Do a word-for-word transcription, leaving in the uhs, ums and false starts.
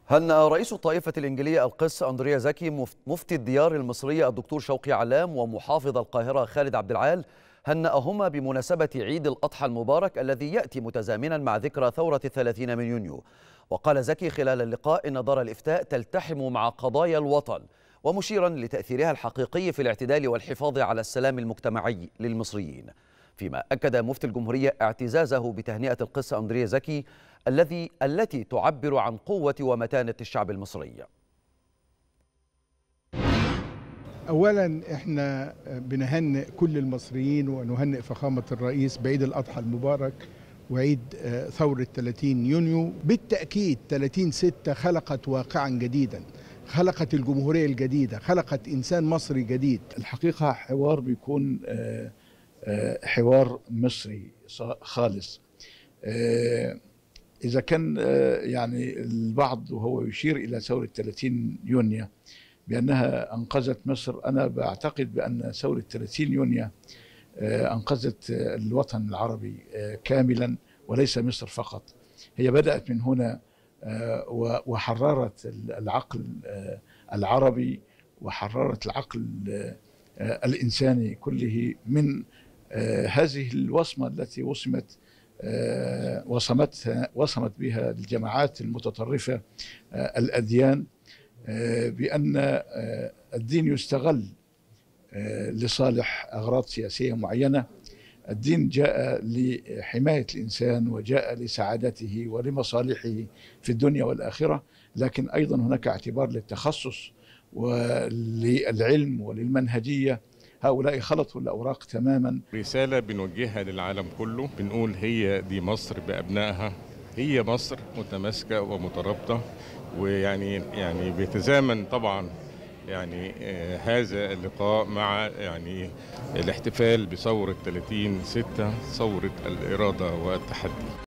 هنأ رئيس الطائفة الإنجيلية القس أندريا زكي مفتي الديار المصرية الدكتور شوقي علام ومحافظ القاهرة خالد عبد العال، هنأهما بمناسبة عيد الأضحى المبارك الذي يأتي متزامنا مع ذكرى ثورة الثلاثين من يونيو. وقال زكي خلال اللقاء إن دار الإفتاء تلتحم مع قضايا الوطن، ومشيرا لتأثيرها الحقيقي في الاعتدال والحفاظ على السلام المجتمعي للمصريين. فيما أكد مفتي الجمهورية اعتزازه بتهنئة القس أندريا زكي الذي التي تعبر عن قوة ومتانة الشعب المصري. أولا احنا بنهنئ كل المصريين ونهنئ فخامة الرئيس بعيد الأضحى المبارك وعيد ثورة ثلاثين يونيو. بالتأكيد ثلاثين ستة خلقت واقعا جديدا، خلقت الجمهورية الجديدة، خلقت إنسان مصري جديد. الحقيقة حوار بيكون حوار مصري خالص. إذا كان يعني البعض وهو يشير إلى ثورة ثلاثين يونيو بأنها أنقذت مصر، أنا بعتقد بأن ثورة ثلاثين يونيو أنقذت الوطن العربي كاملا وليس مصر فقط. هي بدأت من هنا وحررت العقل العربي وحررت العقل الإنساني كله من هذه الوصمة التي وصمت وصمت وصمت بها الجماعات المتطرفة الأديان، بأن الدين يستغل لصالح أغراض سياسية معينة. الدين جاء لحماية الإنسان وجاء لسعادته ولمصالحه في الدنيا والآخرة، لكن أيضا هناك اعتبار للتخصص وللعلم وللمنهجية. هؤلاء خلطوا الأوراق تماما. رسالة بنوجهها للعالم كله، بنقول هي دي مصر بأبنائها، هي مصر متماسكة ومترابطة، ويعني يعني بيتزامن طبعا يعني آه هذا اللقاء مع يعني الاحتفال بثورة ثلاثين ستة، ثورة الإرادة والتحدي.